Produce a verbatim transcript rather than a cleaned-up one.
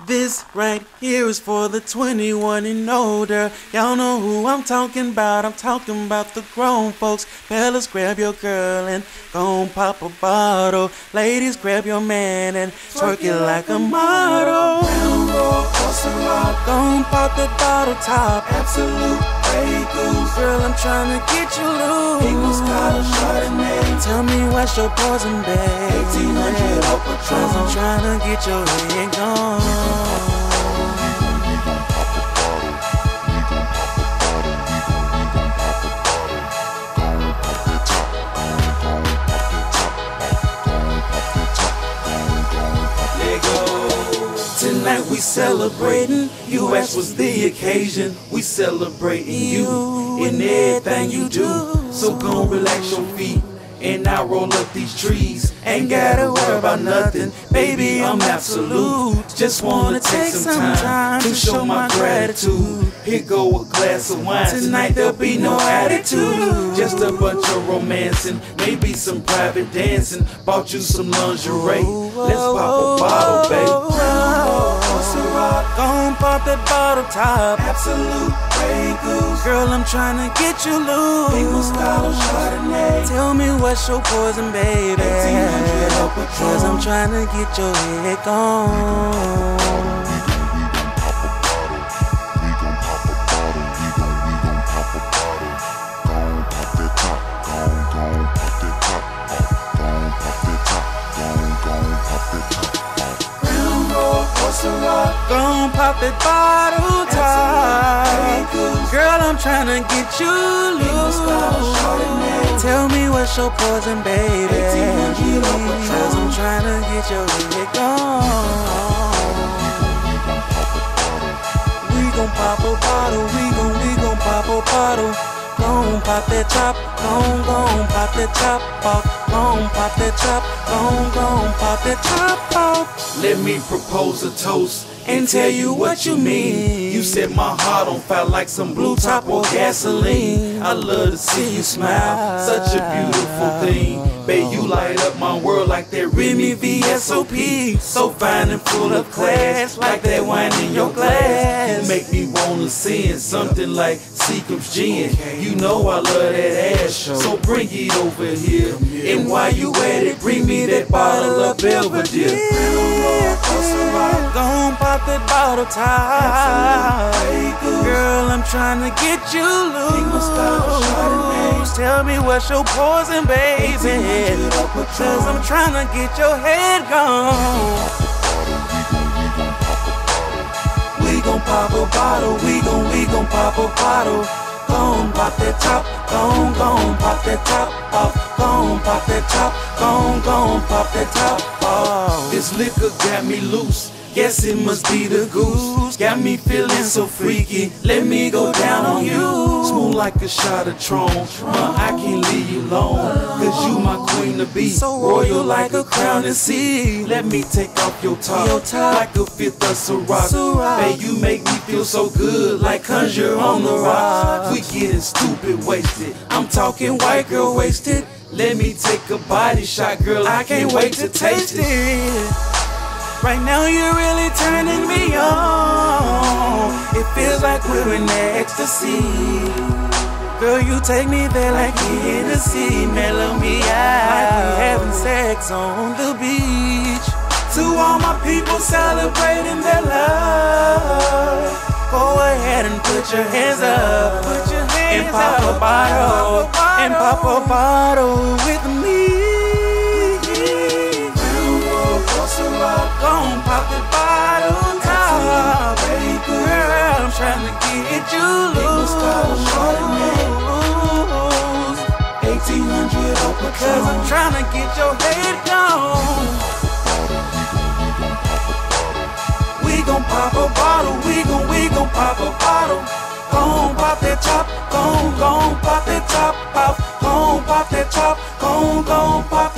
This right here is for the twenty-one and older. Y'all know who I'm talking about. I'm talking about the grown folks. Fellas, grab your girl and gon' pop a bottle. Ladies, grab your man and twerk it like a model. Gon' pop the bottle top. Absolute Grey Goose. Girl, I'm tryna get you loose. Eagles got a Chardonnay. Tell me what's your poison, babe. eighteen hundred up a Cause I'm tryna get your head gone. Tonight we celebrating, U S was the occasion. We celebrating you in everything you do. So gon' relax your feet and I roll up these trees. Ain't gotta worry about nothing, baby, I'm absolute. Just wanna take some time to show my gratitude. Here go a glass of wine, tonight there'll be no attitude. Just a bunch of romancing, maybe some private dancing. Bought you some lingerie, let's pop a bottle, babe. Gon' pop that bottle top. Absolute Grey Goose. Girl, I'm tryna get you loose. Eagles got a Chardonnay. Tell me what's your poison, baby. eighteen hundred up a Cause I'm tryna get your head gone. Gon' pop that bottle top. Girl, I'm tryna get you loose. Tell me what's your poison, baby. Cause I'm tryna get your head gone. We gon' pop a bottle. We gon' we gon' pop a bottle. Gon' pop that top. Gon' gon' pop that top off. Gon' pop that top. Gon' gon' pop that top off. Let me propose a toast and tell you what you mean. You set my heart on fire like some blue top or gasoline. I love to see you smile, such a beautiful thing. Babe, you light up my world like that Remy V S O P. So fine and full of class, like that wine in your glass. You make me wanna sing something like Seagram's gin. You know I love that ass, so bring it over here. And while you at it, bring me that bottle of Belvedere. Gon' pop that bottle top. Girl, I'm tryna get you loose. Tell me what's your poison, baby. Cause I'm tryna get your head gone. We gon' pop a bottle. We gon' we gon' pop a bottle. Gon' pop that top. Gon' gon' pop that top off. Gon' pop that top. Gon' gon' pop that top off. This liquor got me loose. Guess it must be the goose. Got me feeling so freaky. Let me go down on you. Smooth like a shot of Tron. Uh, I can't leave you alone. Cause you my queen to be. Royal like a crown and sea. Let me take off your top. Like a fifth of Ciroc. Babe, you make me feel so good. Like Conjure on the rocks. We getting stupid wasted. I'm talking white girl wasted. Let me take a body shot, girl. I can't wait to taste it. Right now you're really turning me on. It feels like we're in ecstasy. Girl, you take me there like Hennessy. Mellow me out like we having sex on the beach. To all my people celebrating their love, go ahead and put your hands up. Put your hands and pop up. a bottle. And pop a bottle with me. Gon' pop the bottle top. Girl, I'm tryna get you loose. eighteen hundred up a Cause I'm tryna get your head gone. We gon' pop a bottle. We gon' we gon' pop a bottle. Gon' pop that top. Gon' gon' pop that top off. Gon' pop that top. Gon' gon' pop